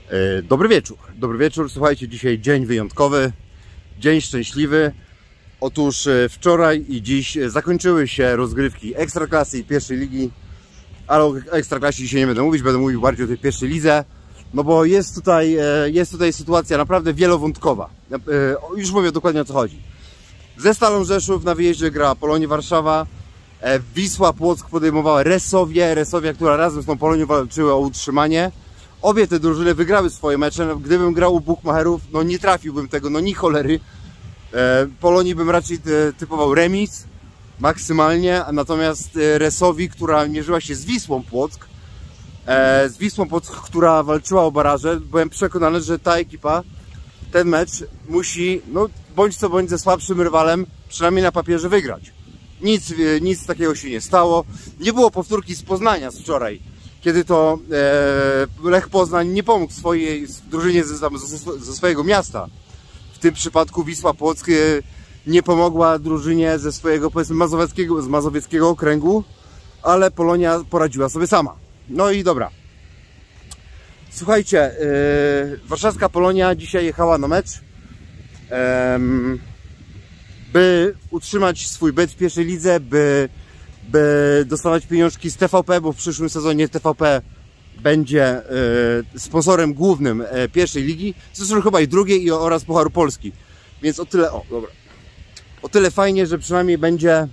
Dobry wieczór, słuchajcie, dzisiaj dzień wyjątkowy, dzień szczęśliwy. Otóż wczoraj i dziś zakończyły się rozgrywki Ekstraklasy i pierwszej ligi. Ale o Ekstraklasie dzisiaj nie będę mówił bardziej o tej pierwszej lidze. No bo jest tutaj sytuacja naprawdę wielowątkowa. Już mówię dokładnie, o co chodzi. Ze Stalą Rzeszów na wyjeździe gra Polonia Warszawa. Wisła Płock podejmowała Resowia, która razem z tą Polonią walczyła o utrzymanie. Obie te drużyny wygrały swoje mecze. No, gdybym grał u bukmacherów, no nie trafiłbym tego, no ni cholery. Polonii bym raczej typował remis maksymalnie, natomiast Resowi, która mierzyła się z Wisłą Płock, która walczyła o baraże, byłem przekonany, że ta ekipa ten mecz musi, no bądź co bądź, ze słabszym rywalem, przynajmniej na papierze, wygrać. Nic takiego się nie stało. Nie było powtórki z Poznania z wczoraj, kiedy to Lech Poznań nie pomógł swojej drużynie ze swojego miasta. W tym przypadku Wisła Płock nie pomogła drużynie ze swojego, powiedzmy, mazowieckiego okręgu, ale Polonia poradziła sobie sama. No i dobra. Słuchajcie, warszawska Polonia dzisiaj jechała na mecz, by utrzymać swój byt w pierwszej lidze, by dostawać pieniążki z TVP, bo w przyszłym sezonie TVP będzie sponsorem głównym pierwszej ligi, zresztą chyba i drugiej, oraz Pucharu Polski. Więc o tyle fajnie, że przynajmniej będzie,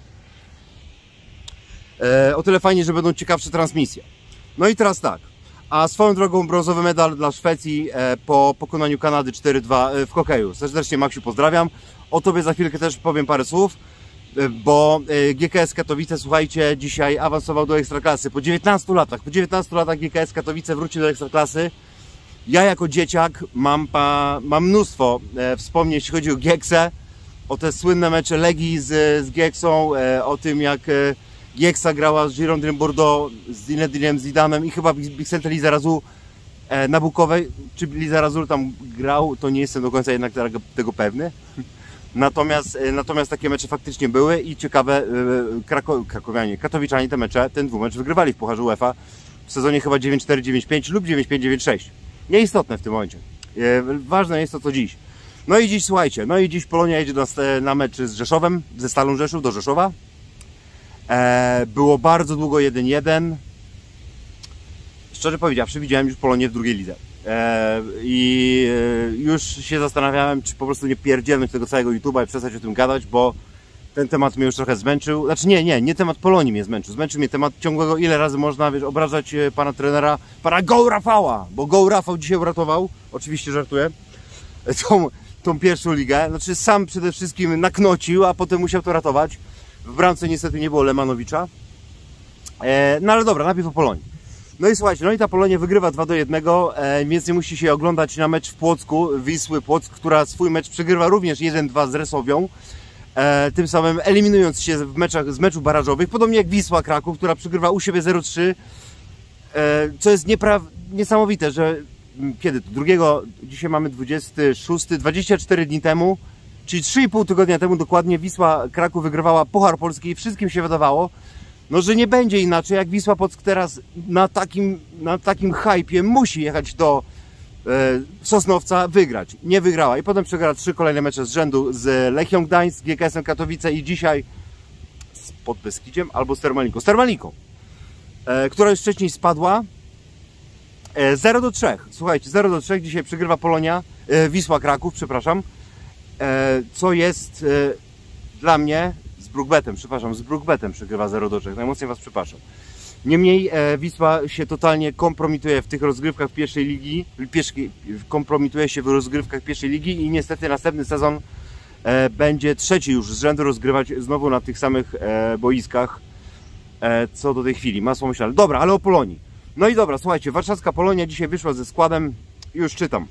o tyle fajnie, że będą ciekawsze transmisje. No i teraz tak, a swoją drogą brązowy medal dla Szwecji po pokonaniu Kanady 4-2 w hokeju. Serdecznie, Maksiu, pozdrawiam. O tobie za chwilkę też powiem parę słów, bo GKS Katowice, słuchajcie, dzisiaj awansował do Ekstraklasy. Po 19 latach GKS Katowice wrócił do Ekstraklasy. Ja jako dzieciak mam mnóstwo wspomnień, jeśli chodzi o Gieksę, o te słynne mecze Legii z Gieksą, o tym, jak Gieksa grała z Girondinem Bordeaux, z Zinedinem Zidanem i chyba Bixente Lizarazu na Bukowej. Czy Lizarazu tam grał, to nie jestem do końca jednak tego pewny. Natomiast takie mecze faktycznie były i ciekawe, Katowiczanie ten dwumecz wygrywali w Pucharze UEFA w sezonie chyba 9-4, 9-5 lub 9-5, 9-6. Nieistotne w tym momencie. Ważne jest to, co dziś. No i dziś, słuchajcie, Polonia jedzie na mecz z Rzeszowem, ze Stalą Rzeszów do Rzeszowa. Było bardzo długo 1-1. Szczerze powiedziawszy, widziałem już Polonię w drugiej lidze. I już się zastanawiałem, czy po prostu nie pierdzielnąć tego całego YouTube'a i przestać o tym gadać, bo ten temat mnie już trochę zmęczył. Znaczy nie temat Polonii mnie zmęczył. Zmęczył mnie temat ciągłego, ile razy można, wiesz, obrażać pana trenera, pana Go Rafała, bo Go Rafał dzisiaj uratował, oczywiście żartuję, tą pierwszą ligę. Znaczy sam przede wszystkim naknocił, a potem musiał to ratować. W bramce niestety nie było Lemanowicza. No ale dobra, najpierw o Polonii. No i słuchajcie, no i ta Polonia wygrywa 2-1, więc nie musi się oglądać na mecz w Płocku, Wisły Płock, która swój mecz przegrywa również 1-2 z Resowią, tym samym eliminując się z meczów barażowych, podobnie jak Wisła Kraków, która przegrywa u siebie 0-3, co jest niesamowite, że kiedy to? Dzisiaj mamy 26, 24 dni temu, czyli 3,5 tygodnia temu dokładnie Wisła Kraków wygrywała Puchar Polski i wszystkim się wydawało, no, że nie będzie inaczej, jak Wisła Płock teraz na takim hypie musi jechać do Sosnowca, wygrać. Nie wygrała i potem przegrała 3 kolejne mecze z rzędu z Lechią Gdańsk, z GKS-em Katowice i dzisiaj z Podbeskidziem albo z Termaliką, która już wcześniej spadła. 0-3. Słuchajcie, 0-3 dzisiaj przegrywa Wisła Kraków, przepraszam, co jest dla mnie z Brookbetem przegrywa 0-3. Najmocniej was przepraszam. Niemniej Wisła się totalnie kompromituje w tych rozgrywkach pierwszej ligi, i niestety następny sezon będzie trzeci już z rzędu rozgrywać znowu na tych samych boiskach, co do tej chwili. Masło myślane. Dobra, ale o Polonii. No i dobra, słuchajcie, warszawska Polonia dzisiaj wyszła ze składem, już czytam.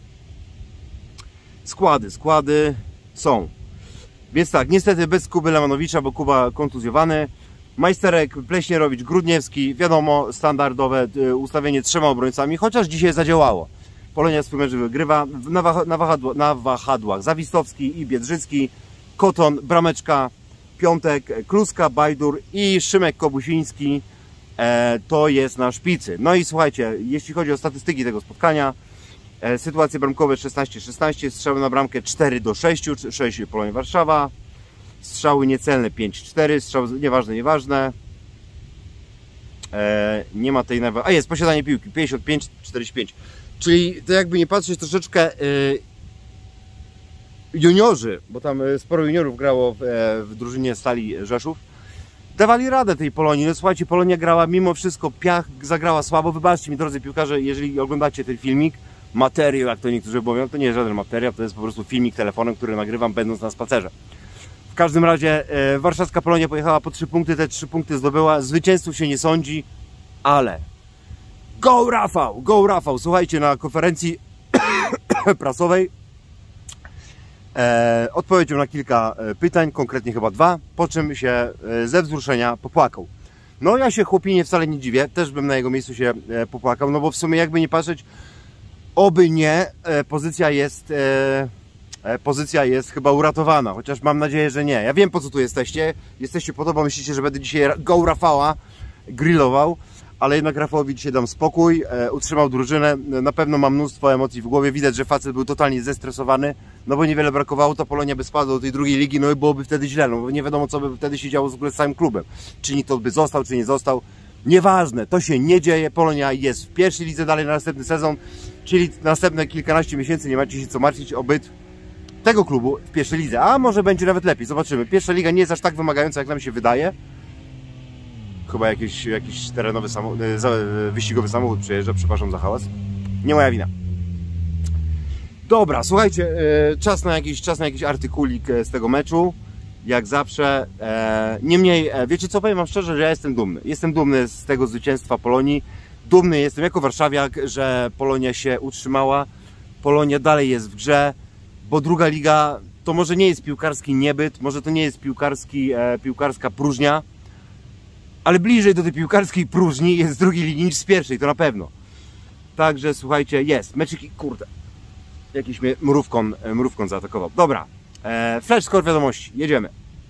Składy są. Więc tak, niestety bez Kuby Lemanowicza, bo Kuba kontuzjowany. Majsterek, Pleśnierowicz, Grudniewski, wiadomo, standardowe ustawienie 3 obrońcami, chociaż dzisiaj zadziałało. Polonia swój mecz wygrywa na wahadłach Zawistowski i Biedrzycki, Koton, Brameczka, Piątek, Kluska, Bajdur i Szymek Kobusiński to jest na szpicy. No i słuchajcie, jeśli chodzi o statystyki tego spotkania, Sytuacje bramkowe 16-16, strzały na bramkę 4-6, 6 Polonia Warszawa, strzały niecelne 5-4, strzały nieważne. Nie ma tej a jest posiadanie piłki 55-45, czyli to jakby nie patrzeć troszeczkę juniorzy, bo tam sporo juniorów grało w drużynie Stali Rzeszów, dawali radę tej Polonii. No słuchajcie, Polonia grała mimo wszystko, Piach zagrała słabo. Wybaczcie mi, drodzy piłkarze, jeżeli oglądacie ten filmik, materiał, jak to niektórzy mówią, to nie jest żaden materiał, to jest po prostu filmik telefonem, który nagrywam będąc na spacerze. W każdym razie warszawska Polonia pojechała po 3 punkty, te 3 punkty zdobyła, zwycięzców się nie sądzi, ale go Rafał, słuchajcie, na konferencji prasowej odpowiedział na kilka pytań, konkretnie chyba 2, po czym się ze wzruszenia popłakał. No ja się chłopinie wcale nie dziwię, też bym na jego miejscu się popłakał, no bo w sumie jakby nie patrzeć, oby nie, pozycja jest chyba uratowana, chociaż mam nadzieję, że nie. Ja wiem, po co tu jesteście. Jesteście po to, bo myślicie, że będę dzisiaj go Rafała grillował, ale jednak Rafałowi dzisiaj dam spokój, utrzymał drużynę. Na pewno ma mnóstwo emocji w głowie. Widać, że facet był totalnie zestresowany, no bo niewiele brakowało, to Polonia by spadła do tej drugiej ligi, no i byłoby wtedy źle, no bo nie wiadomo, co by wtedy się działo w ogóle z całym klubem. Czy nikt to by został, czy nie został. Nieważne, to się nie dzieje. Polonia jest w pierwszej lidze dalej na następny sezon, czyli następne kilkanaście miesięcy nie macie się co martwić o byt tego klubu w pierwszej lidze, a może będzie nawet lepiej, zobaczymy. Pierwsza liga nie jest aż tak wymagająca, jak nam się wydaje. Chyba jakiś terenowy wyścigowy samochód przejeżdża, przepraszam za hałas. Nie moja wina. Dobra, słuchajcie, czas na jakiś artykulik z tego meczu, jak zawsze. Niemniej, wiecie co, powiem wam szczerze, że ja jestem dumny. Jestem dumny z tego zwycięstwa Polonii. Dumny jestem jako warszawiak, że Polonia się utrzymała. Polonia dalej jest w grze, bo druga liga to może nie jest piłkarski niebyt, może to nie jest piłkarska próżnia, ale bliżej do tej piłkarskiej próżni jest z drugiej ligi niż z pierwszej, to na pewno. Także słuchajcie, jest. Meczyki, kurde. Jakiś mnie mrówką zaatakował. Dobra. Flash score wiadomości. Jedziemy.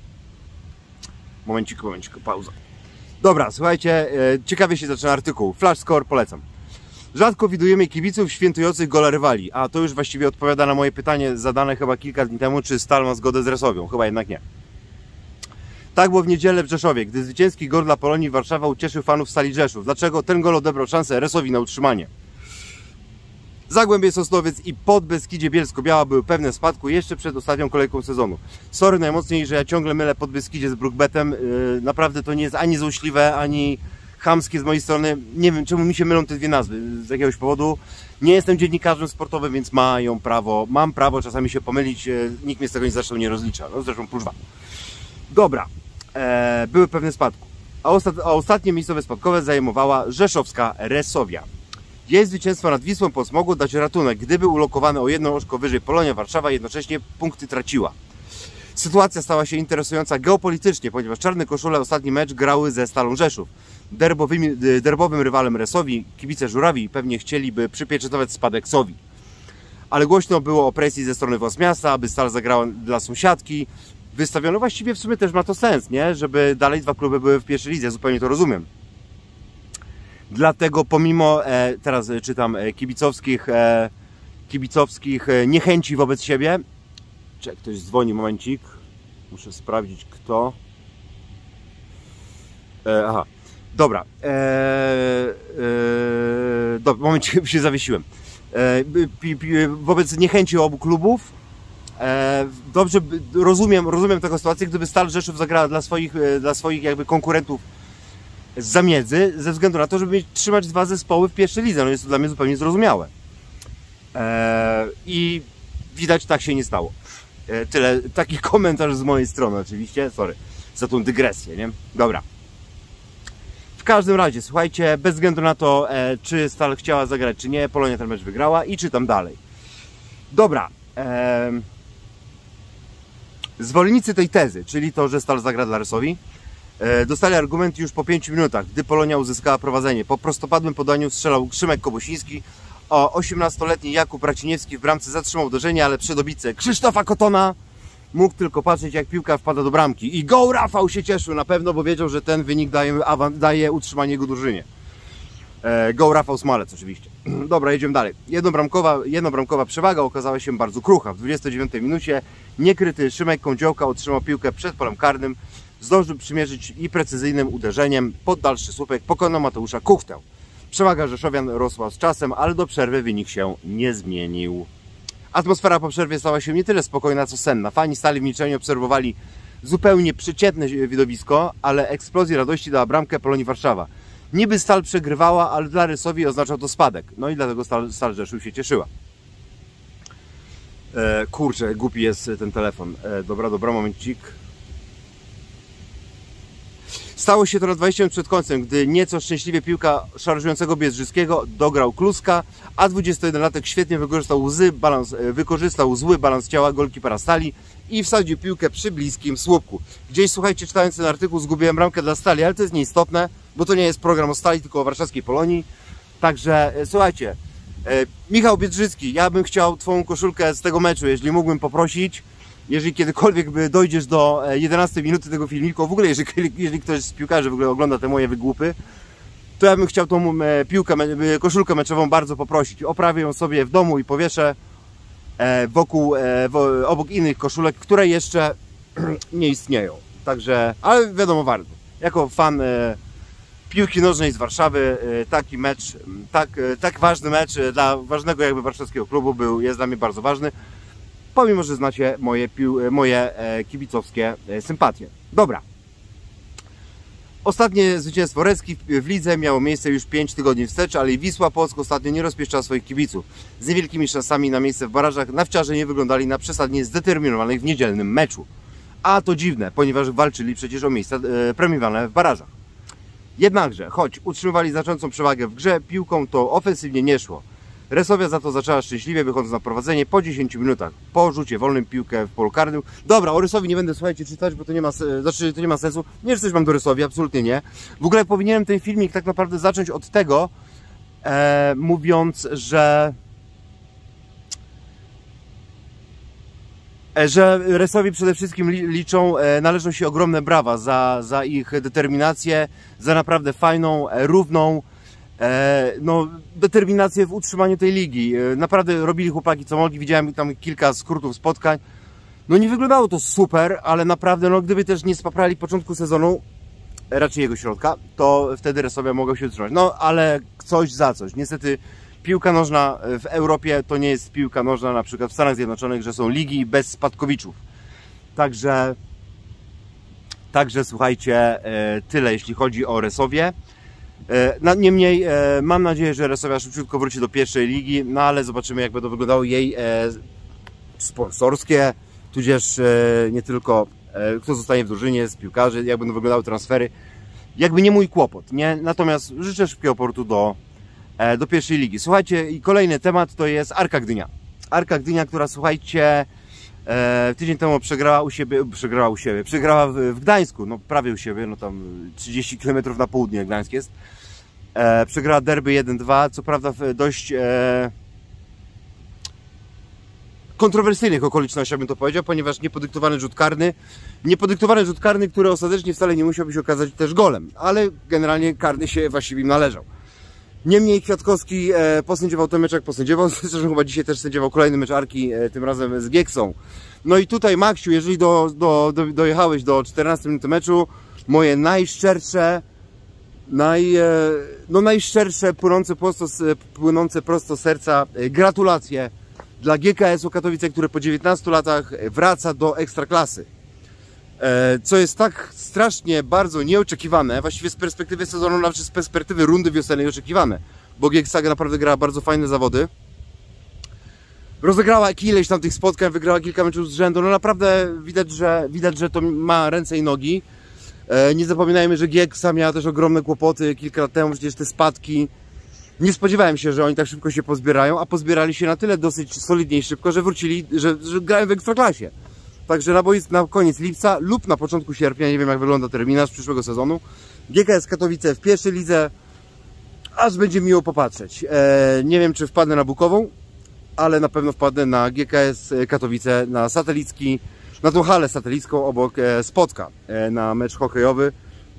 Momencik, pauza. Dobra, słuchajcie, ciekawie się zaczyna artykuł. Flash score polecam. Rzadko widujemy kibiców świętujących gola rywali. A to już właściwie odpowiada na moje pytanie zadane chyba kilka dni temu, czy Stal ma zgodę z Resowią. Chyba jednak nie. Tak było w niedzielę w Rzeszowie, gdy zwycięski gol dla Polonii Warszawa ucieszył fanów Stali Rzeszów. Dlaczego? Ten gol odebrał szansę Resowi na utrzymanie. Zagłębie Sosnowiec i Podbeskidzie Bielsko-Biała były pewne spadku jeszcze przed ostatnią kolejką sezonu. Sorry najmocniej, że ja ciągle mylę Podbeskidzie z Brookbetem. Naprawdę to nie jest ani złośliwe, ani chamskie z mojej strony. Nie wiem, czemu mi się mylą te dwie nazwy. Z jakiegoś powodu. Nie jestem dziennikarzem sportowym, więc mam prawo czasami się pomylić. Nikt mnie z tego zresztą nie rozlicza. No zresztą pluszwa. Dobra. Były pewne spadku. A ostatnie miejscowe spadkowe zajmowała rzeszowska Resowia. Jej zwycięstwo nad Wisłą Płock mogło dać ratunek, gdyby ulokowane o jedno oczko wyżej Polonia Warszawa jednocześnie punkty traciła. Sytuacja stała się interesująca geopolitycznie, ponieważ czarne koszule ostatni mecz grały ze Stalą Rzeszów. Derbowym rywalem Resowi, kibice Żurawi pewnie chcieliby przypieczętować spadek Sowi. Ale głośno było o presji ze strony władz miasta, aby Stal zagrała dla sąsiadki. Wystawiono właściwie w sumie też ma to sens, nie? Żeby dalej dwa kluby były w pierwszej lidze, zupełnie to rozumiem. Dlatego pomimo, teraz czytam, kibicowskich niechęci wobec siebie. Czy ktoś dzwoni, momencik. Muszę sprawdzić kto. Aha, dobra. Dobra, momencik się zawiesiłem. Wobec niechęci obu klubów. Dobrze, rozumiem taką sytuację, gdyby Stal Rzeszów zagrała dla swoich jakby konkurentów z zamiedzy, ze względu na to, żeby trzymać dwa zespoły w pierwszej lidze. No jest to dla mnie zupełnie zrozumiałe. I widać, tak się nie stało. Tyle, taki komentarz z mojej strony oczywiście. Sorry za tą dygresję, nie? Dobra. W każdym razie, słuchajcie, bez względu na to, czy Stal chciała zagrać, czy nie, Polonia ten mecz wygrała i czytam dalej. Dobra. Zwolennicy tej tezy, czyli to, że Stal zagra dla Resowi, dostali argument już po 5 minutach, gdy Polonia uzyskała prowadzenie. Po prostopadłym podaniu strzelał Szymek Kobosiński, a 18-letni Jakub Raciniewski w bramce zatrzymał uderzenie, ale przy dobitce Krzysztofa Kotona mógł tylko patrzeć, jak piłka wpada do bramki. I go Rafał się cieszył na pewno, bo wiedział, że ten wynik daje utrzymanie jego drużynie. Go Rafał Smalec oczywiście. Dobra, jedziemy dalej. Jednobramkowa przewaga okazała się bardzo krucha. W 29 minucie niekryty Szymek Kądziołka otrzymał piłkę przed polem karnym. Zdążył przymierzyć i precyzyjnym uderzeniem pod dalszy słupek pokonał Mateusza Kuchtę. Przewaga rzeszowian rosła z czasem, ale do przerwy wynik się nie zmienił. Atmosfera po przerwie stała się nie tyle spokojna, co senna. Fani stali w milczeniu, obserwowali zupełnie przeciętne widowisko, ale eksplozji radości dała bramkę Polonii Warszawa. Niby Stal przegrywała, ale dla Rysowi oznaczał to spadek. No i dlatego Stal Rzeszów się cieszyła. Kurczę, głupi jest ten telefon. Dobra, momencik. Stało się to na 20 minut przed końcem, gdy nieco szczęśliwie piłka szarżującego Biedrzyckiego dograł Kluska, a 21-latek świetnie wykorzystał zły balans ciała golkipera Stali i wsadził piłkę przy bliskim słupku. Gdzieś, słuchajcie, czytając ten artykuł, zgubiłem bramkę dla Stali, ale to jest nieistotne, bo to nie jest program o Stali, tylko o warszawskiej Polonii. Także słuchajcie, Michał Biedrzycki, ja bym chciał Twoją koszulkę z tego meczu, jeśli mógłbym poprosić. Jeżeli kiedykolwiek dojdziesz do 11 minuty tego filmiku, w ogóle jeżeli ktoś z piłkarzy w ogóle ogląda te moje wygłupy, to ja bym chciał tą koszulkę meczową bardzo poprosić. Oprawię ją sobie w domu i powieszę obok innych koszulek, które jeszcze nie istnieją. Także, ale wiadomo, warto. Jako fan piłki nożnej z Warszawy, taki mecz, tak ważny mecz dla ważnego jakby warszawskiego klubu jest dla mnie bardzo ważny. Pomimo, że znacie moje kibicowskie sympatie. Dobra. Ostatnie zwycięstwo Recki w lidze miało miejsce już 5 tygodni wstecz, ale Wisła Płock ostatnio nie rozpieszczała swoich kibiców. Z niewielkimi szansami na miejsce w barażach nawciarze nie wyglądali na przesadnie zdeterminowanych w niedzielnym meczu. A to dziwne, ponieważ walczyli przecież o miejsca premiowane w barażach. Jednakże, choć utrzymywali znaczącą przewagę w grze, piłką to ofensywnie nie szło. Resowia za to zaczęła szczęśliwie, wychodząc na prowadzenie po 10 minutach. Po rzucie wolnym piłkę w polu karnym. Dobra, o Rysowi nie będę, słuchajcie, czytać, bo to nie ma sensu. Nie, że coś mam do Rysowi, absolutnie nie. W ogóle powinienem ten filmik tak naprawdę zacząć od tego, mówiąc, że Resowi przede wszystkim należą się ogromne brawa za ich determinację, za naprawdę fajną, równą, determinację w utrzymaniu tej ligi. Naprawdę robili chłopaki co mogli, widziałem tam kilka skrótów spotkań. No nie wyglądało to super, ale naprawdę, gdyby też nie spaprali początku sezonu, raczej jego środka, to wtedy Resowia mogła się utrzymać. No ale coś za coś. Niestety piłka nożna w Europie to nie jest piłka nożna na przykład w Stanach Zjednoczonych, że są ligi bez spadkowiczów. Także słuchajcie, tyle jeśli chodzi o Resowię. Niemniej mam nadzieję, że Resowia szybciutko wróci do pierwszej ligi, no ale zobaczymy, jak będą wyglądały jej sponsorskie, tudzież nie tylko kto zostanie w drużynie z piłkarzy, jak będą wyglądały transfery. Jakby nie mój kłopot, nie? Natomiast życzę szybkiego powrotu do pierwszej ligi. Słuchajcie, i kolejny temat to jest Arka Gdynia. Arka Gdynia, która, słuchajcie, tydzień temu przegrała w Gdańsku, no prawie u siebie, no tam 30 km na południe Gdańsk jest. Przegrała derby 1-2, co prawda w dość kontrowersyjnych okolicznościach, bym to powiedział, ponieważ niepodyktowany rzut karny, który ostatecznie wcale nie musiałby się okazać też golem, ale generalnie karny się właściwie im należał. Niemniej Kwiatkowski posędziował ten mecz jak posędziował, zresztą chyba dzisiaj też sędziował kolejny mecz Arki, tym razem z Gieksą. No i tutaj, Maksiu, jeżeli dojechałeś do 14 minuty meczu, moje najszczersze, płynące prosto z serca gratulacje dla GKS-u Katowice, które po 19 latach wraca do Ekstraklasy. Co jest tak strasznie bardzo nieoczekiwane, właściwie z perspektywy sezonu, nawet z perspektywy rundy wiosennej oczekiwane, bo GKS naprawdę grała bardzo fajne zawody. Rozegrała ileś tam tych spotkań, wygrała kilka meczów z rzędu, no naprawdę widać, że to ma ręce i nogi. Nie zapominajmy, że Gieksa miała też ogromne kłopoty kilka lat temu, przecież te spadki. Nie spodziewałem się, że oni tak szybko się pozbierają, a pozbierali się na tyle dosyć solidnie i szybko, że wrócili, że grają w Ekstraklasie. Także na koniec lipca lub na początku sierpnia, nie wiem jak wygląda terminarz przyszłego sezonu, GKS Katowice w pierwszej lidze, aż będzie miło popatrzeć. Nie wiem, czy wpadnę na Bukową, ale na pewno wpadnę na GKS Katowice, na tą halę satelicką obok Spotka, na mecz hokejowy,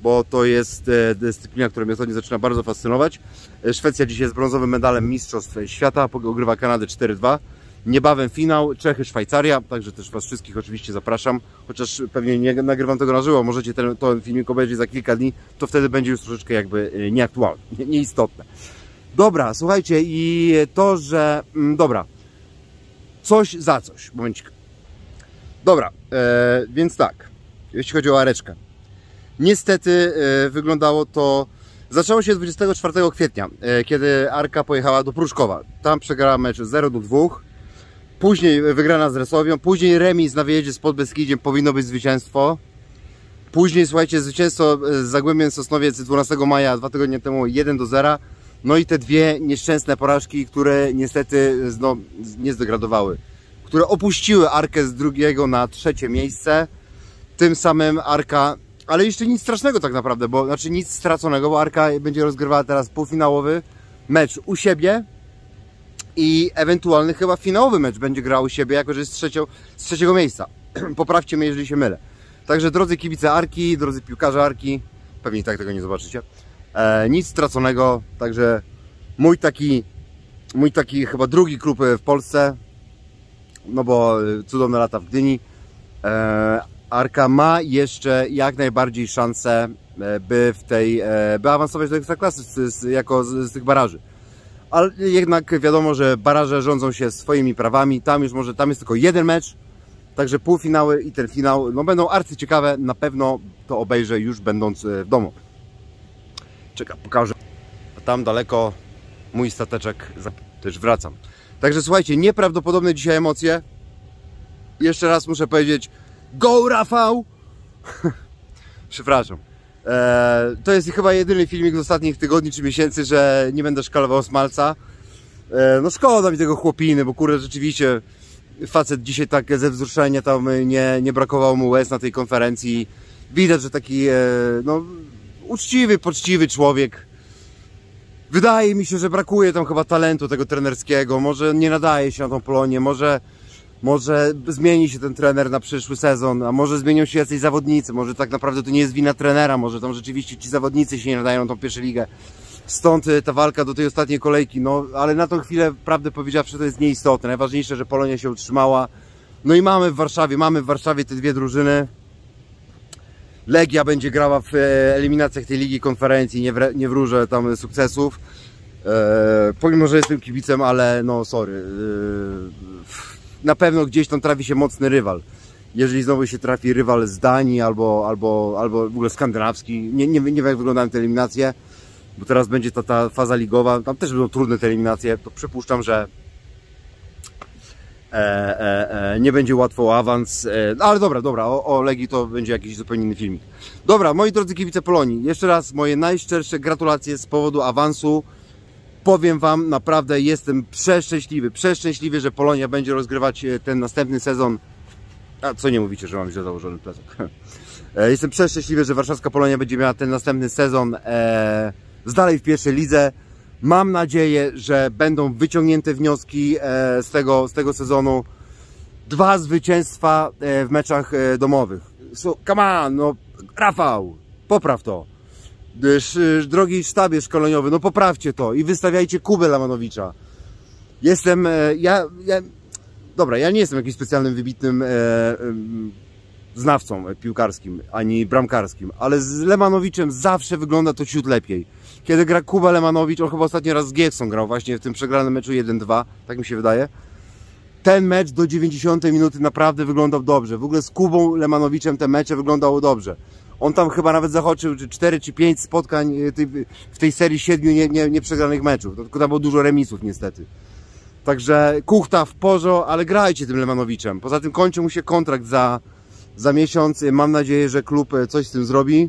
bo to jest dyscyplina, która mnie ostatnio zaczyna bardzo fascynować. Szwecja dzisiaj jest brązowym medalem Mistrzostw Świata, ogrywa Kanadę 4-2. Niebawem finał, Czechy, Szwajcaria, także też Was wszystkich oczywiście zapraszam, chociaż pewnie nie nagrywam tego na żywo, możecie ten filmik obejrzeć za kilka dni, to wtedy będzie już troszeczkę jakby nieaktualne, nieistotne. Dobra, słuchajcie, i to, że... dobra, coś za coś, momencik. Dobra, więc tak, jeśli chodzi o Areczkę. Niestety wyglądało to... Zaczęło się 24 kwietnia, kiedy Arka pojechała do Pruszkowa. Tam przegrała mecz 0-2. Później wygrana z Resowią. Później remis na wyjeździe z Podbeskidziem, powinno być zwycięstwo. Później, słuchajcie, zwycięstwo z Zagłębiem Sosnowiec 12 maja, 2 tygodnie temu 1-0. No i te dwie nieszczęsne porażki, które niestety no, nie zdegradowały. Które opuściły Arkę z drugiego na trzecie miejsce. Tym samym Arka... Ale jeszcze nic strasznego tak naprawdę, bo znaczy nic straconego, bo Arka będzie rozgrywała teraz półfinałowy mecz u siebie i ewentualny chyba finałowy mecz będzie grał u siebie, jako że jest z trzeciego miejsca. Poprawcie mnie, jeżeli się mylę. Także drodzy kibice Arki, drodzy piłkarze Arki, pewnie i tak tego nie zobaczycie. Nic straconego, także mój taki chyba drugi klub w Polsce, no bo cudowne lata w Gdyni. Arka ma jeszcze jak najbardziej szansę, by awansować do Ekstraklasy z tych baraży. Ale jednak wiadomo, że baraże rządzą się swoimi prawami. Tam jest tylko jeden mecz, także półfinały i ten finał no, będą arcyciekawe. Na pewno to obejrzę już będąc w domu. Czekam, pokażę. A tam daleko mój stateczek, też wracam. Także słuchajcie, nieprawdopodobne dzisiaj emocje. Jeszcze raz muszę powiedzieć: go Rafał! Przepraszam. To jest chyba jedyny filmik z ostatnich tygodni czy miesięcy, że nie będę szkalował Smalca. No szkoda mi tego chłopiny, bo kurde, rzeczywiście facet dzisiaj tak ze wzruszenia, tam nie brakowało mu łez na tej konferencji. Widać, że taki no, uczciwy, poczciwy człowiek. Wydaje mi się, że brakuje tam chyba talentu tego trenerskiego. Może nie nadaje się na tą Polonię, może zmieni się ten trener na przyszły sezon, a może zmienią się jacyś zawodnicy, może tak naprawdę to nie jest wina trenera, może tam rzeczywiście ci zawodnicy się nie nadają na tą pierwszą ligę. Stąd ta walka do tej ostatniej kolejki, no ale na tą chwilę, prawdę powiedziawszy, to jest nieistotne. Najważniejsze, że Polonia się utrzymała. No i mamy w Warszawie te dwie drużyny. Legia będzie grała w eliminacjach tej ligi konferencji, nie wróżę tam sukcesów. Pomimo, że jestem kibicem, ale no sorry. Na pewno gdzieś tam trafi się mocny rywal. Jeżeli znowu się trafi rywal z Danii albo w ogóle skandynawski, nie wiem jak wyglądają te eliminacje, bo teraz będzie ta faza ligowa, tam też będą trudne te eliminacje, to przypuszczam, że nie będzie łatwo o awans, ale dobra, o Legii to będzie jakiś zupełnie inny filmik. Dobra, moi drodzy kibice Polonii, jeszcze raz moje najszczersze gratulacje z powodu awansu. Powiem Wam, naprawdę jestem przeszczęśliwy, że Polonia będzie rozgrywać ten następny sezon. A co nie mówicie, że mam źle założony plecak? Jestem przeszczęśliwy, że warszawska Polonia będzie miała ten następny sezon dalej w pierwszej lidze. Mam nadzieję, że będą wyciągnięte wnioski z tego sezonu. 2 zwycięstwa w meczach domowych. So, come on, no Rafał, popraw to. Drogi sztabie szkoleniowy, no poprawcie to i wystawiajcie Kubę Lamanowicza. Dobra, ja nie jestem jakimś specjalnym, wybitnym znawcą piłkarskim, ani bramkarskim, ale z Lemanowiczem zawsze wygląda to ciut lepiej. Kiedy gra Kuba Lemanowicz, on chyba ostatni raz z Giewsą grał właśnie w tym przegranym meczu 1-2, tak mi się wydaje. Ten mecz do 90 minuty naprawdę wyglądał dobrze. W ogóle z Kubą Lemanowiczem te mecze wyglądało dobrze. On tam chyba nawet zahaczył 4 czy 5 spotkań w tej serii 7 nieprzegranych meczów. Tylko tam było dużo remisów niestety. Także kuchta w porzo, ale grajcie tym Lemanowiczem. Poza tym kończy mu się kontrakt za miesiąc. Mam nadzieję, że klub coś z tym zrobi.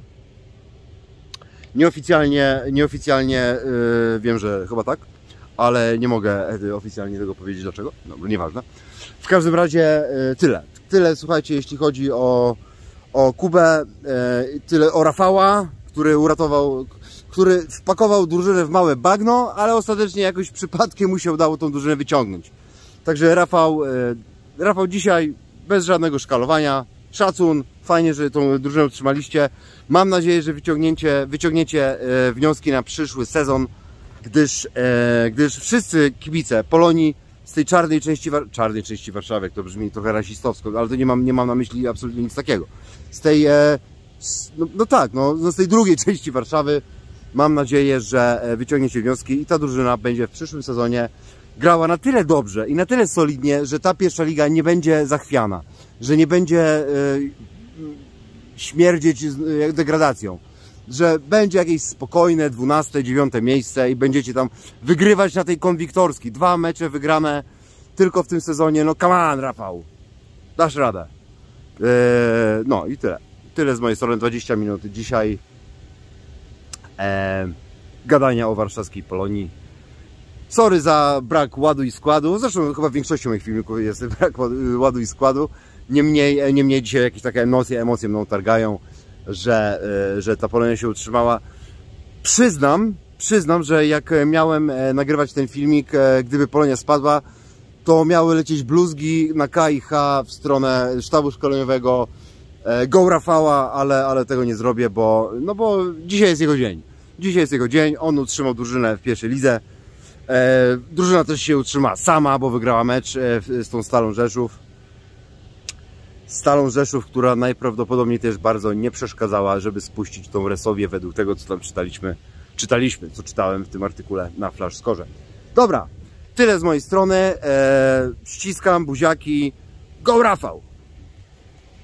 Nieoficjalnie wiem, że chyba tak, ale nie mogę oficjalnie tego powiedzieć dlaczego. No, nieważne. W każdym razie tyle, słuchajcie, jeśli chodzi o Kubę, tyle o Rafała, który wpakował drużynę w małe bagno, ale ostatecznie jakoś przypadkiem mu się udało tą drużynę wyciągnąć. Także Rafał dzisiaj bez żadnego szkalowania, Szacun, fajnie, że tą drużynę utrzymaliście. Mam nadzieję, że wyciągniecie wnioski na przyszły sezon, gdyż wszyscy kibice Polonii z tej czarnej części Warszawy, to brzmi trochę rasistowsko, ale to nie mam na myśli absolutnie nic takiego. Z tej, z tej drugiej części Warszawy mam nadzieję, że wyciągniecie wnioski i ta drużyna będzie w przyszłym sezonie grała na tyle dobrze i na tyle solidnie, że ta pierwsza liga nie będzie zachwiana, że nie będzie śmierdzieć degradacją, że będzie jakieś spokojne 12, 9 miejsce i będziecie tam wygrywać na tej konwiktorskiej. 2 mecze wygrane tylko w tym sezonie. No come on, Rafał, dasz radę. No i tyle. Tyle z mojej strony, 20 minut dzisiaj gadania o warszawskiej Polonii. Sorry za brak ładu i składu, zresztą chyba w większości moich filmików jest brak ładu i składu. Niemniej dzisiaj jakieś takie emocje mną targają, że ta Polonia się utrzymała. Przyznam, że jak miałem nagrywać ten filmik, gdyby Polonia spadła, to miały lecieć bluzgi na K i H w stronę sztabu szkoleniowego, go Rafała, ale tego nie zrobię, bo dzisiaj jest jego dzień. Dzisiaj jest jego dzień, on utrzymał drużynę w pierwszej lidze. Drużyna też się utrzyma sama, bo wygrała mecz z tą Stalą Rzeszów. Stalą Rzeszów, która najprawdopodobniej też bardzo nie przeszkadzała, żeby spuścić tą Resowię według tego, co tam co czytałem w tym artykule na Flash Scorze. Dobra, tyle z mojej strony. Ściskam, buziaki. Go Rafał!